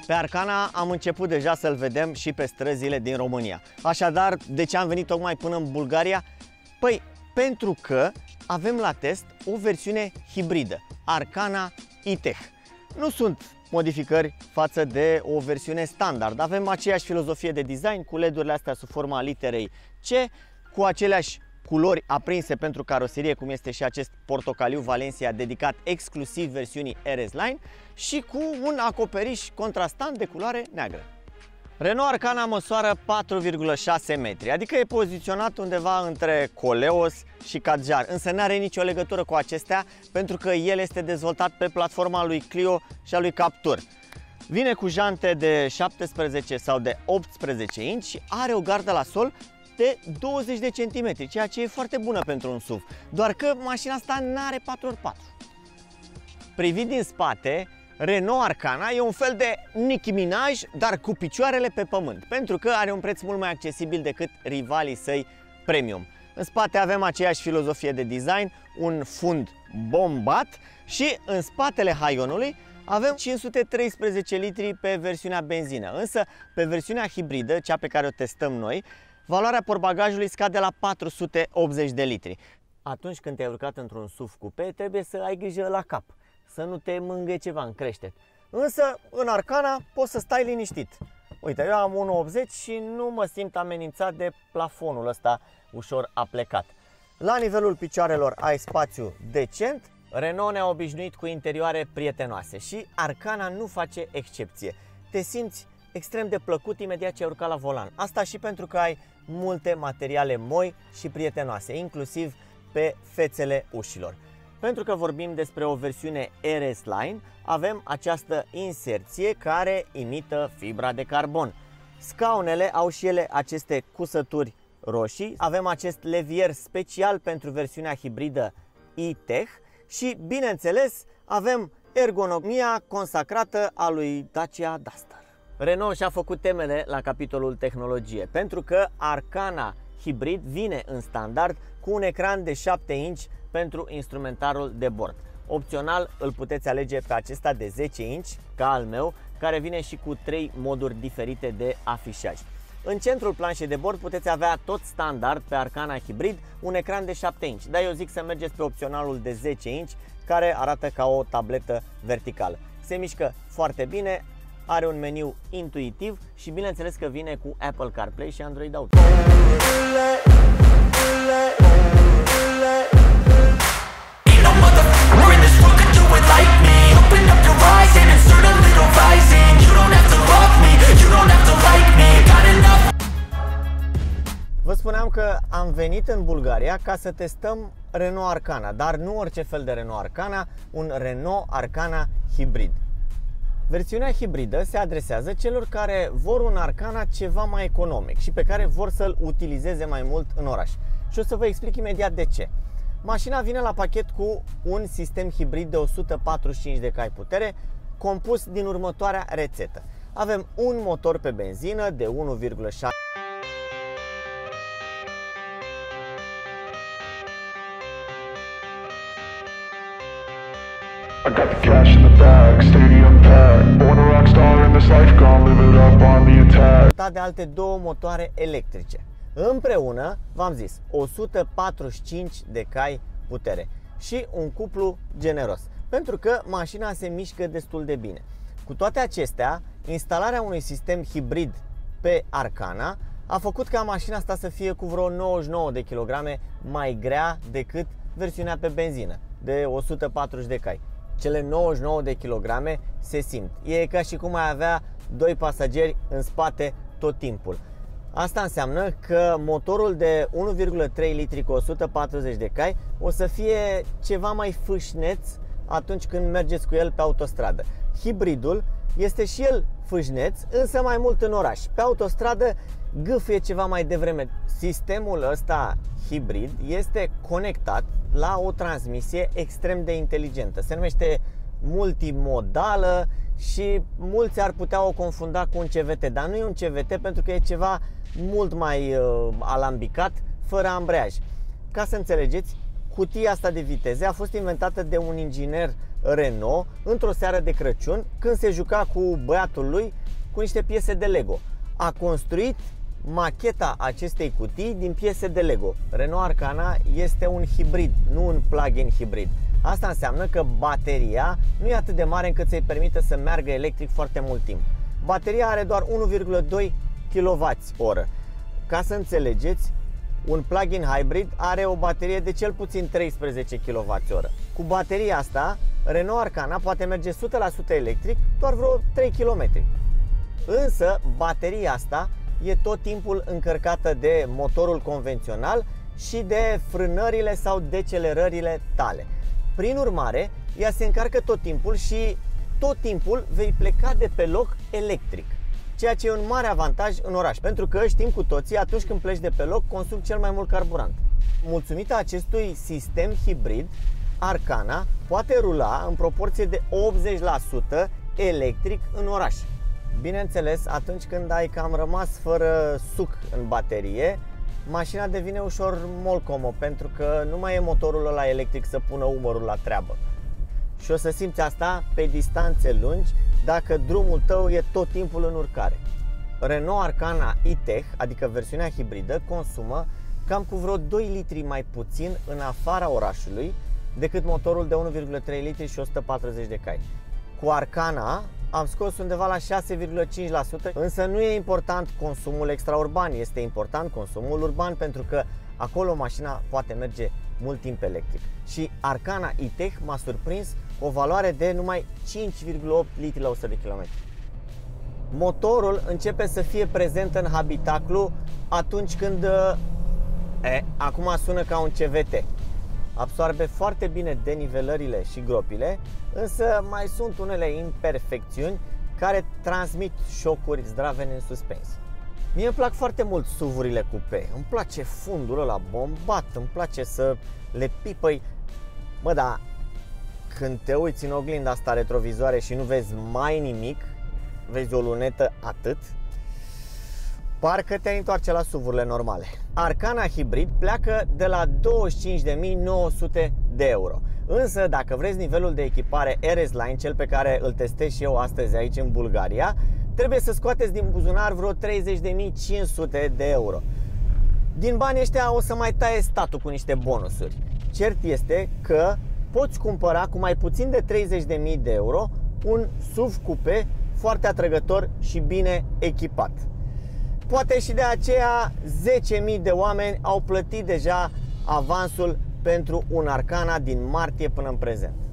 Pe Arcana am început deja să-l vedem și pe străzile din România. Așadar, de ce am venit tocmai până în Bulgaria? Păi, pentru că avem la test o versiune hibridă, Arcana e-Tech. Nu sunt modificări față de o versiune standard. Avem aceeași filozofie de design, cu LED-urile astea sub forma literei C, cu aceleași culori aprinse pentru caroserie, cum este și acest portocaliu Valencia dedicat exclusiv versiunii RS Line, și cu un acoperiș contrastant de culoare neagră. Renault Arcana măsoară 4,6 metri, adică e poziționat undeva între Coleos și Kadjar, însă nu are nicio legătură cu acestea pentru că el este dezvoltat pe platforma lui Clio și a lui Captur. Vine cu jante de 17 sau de 18 inch și are o gardă la sol de 20 de centimetri, ceea ce e foarte bună pentru un SUV, doar că mașina asta nu are 4x4. Privit din spate, Renault Arcana e un fel de Nicki Minaj, dar cu picioarele pe pământ, pentru că are un preț mult mai accesibil decât rivalii săi premium. În spate avem aceeași filozofie de design, un fund bombat și în spatele haionului avem 513 litri pe versiunea benzină, însă pe versiunea hibridă, cea pe care o testăm noi, valoarea portbagajului scade la 480 de litri. Atunci când te-ai urcat într-un SUV coupe, trebuie să ai grijă la cap, să nu te mângâie ceva în creștet. Însă, în Arcana poți să stai liniștit. Uite, eu am 1,80 și nu mă simt amenințat de plafonul ăsta ușor aplecat. La nivelul picioarelor ai spațiu decent. Renault ne-a obișnuit cu interioare prietenoase și Arcana nu face excepție. Te simți extrem de plăcut imediat ce ai urcat la volan. Asta și pentru că ai multe materiale moi și prietenoase, inclusiv pe fețele ușilor. Pentru că vorbim despre o versiune RS Line, avem această inserție care imită fibra de carbon. Scaunele au și ele aceste cusături roșii. Avem acest levier special pentru versiunea hibridă e-Tech și, bineînțeles, avem ergonomia consacrată a lui Dacia Duster. Renault și-a făcut temele la capitolul tehnologie, pentru că Arcana hibrid vine în standard cu un ecran de 7 inch pentru instrumentarul de bord. Opțional îl puteți alege pe acesta de 10 inch, ca al meu, care vine și cu 3 moduri diferite de afișaj. În centrul planșei de bord puteți avea tot standard pe Arcana hibrid un ecran de 7 inch, dar eu zic să mergeți pe opționalul de 10 inch, care arată ca o tabletă verticală. Se mișcă foarte bine, are un meniu intuitiv și bineînțeles că vine cu Apple CarPlay și Android Auto. Vă spuneam că am venit în Bulgaria ca să testăm Renault Arcana, dar nu orice fel de Renault Arcana, un Renault Arcana hibrid. Versiunea hibridă se adresează celor care vor un Arcana ceva mai economic și pe care vor să-l utilizeze mai mult în oraș. Și o să vă explic imediat de ce. Mașina vine la pachet cu un sistem hibrid de 145 de cai putere, compus din următoarea rețetă. Avem un motor pe benzină de 1,6 I got the cash in the bag, stadium packed. Born a rock star in this life, gonna live it up on the attack. De alte două motoare electrice. Împreună, v-am zis, 145 de cai putere și un cuplu generos, pentru că mașina se mișcă destul de bine. Cu toate acestea, instalarea unui sistem hibrid pe Arcana a făcut ca mașina asta să fie cu vreo 99 de kilograme mai grea decât versiunea pe benzină, de 140 de cai. Cele 99 de kilograme se simt. E ca și cum ai avea 2 pasageri în spate tot timpul. Asta înseamnă că motorul de 1,3 litri cu 140 de cai o să fie ceva mai fâșneț atunci când mergeți cu el pe autostradă. Hibridul este și el fâșneț, însă mai mult în oraș. Pe autostradă gâfâie ceva mai devreme. Sistemul ăsta hibrid este conectat la o transmisie extrem de inteligentă. Se numește multimodală și mulți ar putea o confunda cu un CVT, dar nu e un CVT pentru că e ceva mult mai alambicat, fără ambreiaj. Ca să înțelegeți, cutia asta de viteze a fost inventată de un inginer Renault într-o seară de Crăciun, când se juca cu băiatul lui cu niște piese de Lego. A construit macheta acestei cutii din piese de Lego. Renault Arcana este un hibrid, nu un plug-in hibrid. Asta înseamnă că bateria nu e atât de mare încât să-i permită să meargă electric foarte mult timp. Bateria are doar 1,2 kWh. Ca să înțelegeți, un plug-in hybrid are o baterie de cel puțin 13 kWh. Cu bateria asta, Renault Arcana poate merge 100% electric doar vreo 3 km. Însă, bateria asta e tot timpul încărcată de motorul convențional și de frânările sau decelerările tale. Prin urmare, ea se încarcă tot timpul și tot timpul vei pleca de pe loc electric, ceea ce e un mare avantaj în oraș, pentru că știm cu toții, atunci când pleci de pe loc, consumi cel mai mult carburant. Mulțumită acestui sistem hibrid, Arcana poate rula în proporție de 80% electric în oraș. Bineînțeles, atunci când ai cam rămas fără suc în baterie, mașina devine ușor molcomă, pentru că nu mai e motorul ăla electric să pună umărul la treabă. Și o să simți asta pe distanțe lungi dacă drumul tău e tot timpul în urcare. Renault Arcana e-Tech, adică versiunea hibridă, consumă cam cu vreo 2 litri mai puțin în afara orașului decât motorul de 1,3 litri și 140 de cai. Cu Arcana am scos undeva la 6,5%, însă nu e important consumul extraurban, este important consumul urban, pentru că acolo mașina poate merge mult timp electric. Și Arcana e-Tech m-a surprins cu o valoare de numai 5,8 litri la 100 de km. Motorul începe să fie prezent în habitaclu atunci când acum sună ca un CVT. Absorbe foarte bine denivelările și gropile, însă mai sunt unele imperfecțiuni care transmit șocuri zdravene în suspens. Mie îmi plac foarte mult SUV-urile cupe, îmi place fundul ăla bombat, îmi place să le pipăi. Mă, dar când te uiți în oglinda asta retrovizoare și nu vezi mai nimic, vezi o lunetă atât, parcă te-ai întoarce la SUV-urile normale. Arcana Hybrid pleacă de la 25.900 de euro. Însă, dacă vreți nivelul de echipare RS Line, cel pe care îl testez și eu astăzi aici în Bulgaria, trebuie să scoateți din buzunar vreo 30.500 de euro. Din banii ăștia o să mai taie statul cu niște bonusuri. Cert este că poți cumpăra cu mai puțin de 30.000 de euro un SUV cupe foarte atrăgător și bine echipat. Poate și de aceea 10.000 de oameni au plătit deja avansul pentru un Arcana din martie până în prezent.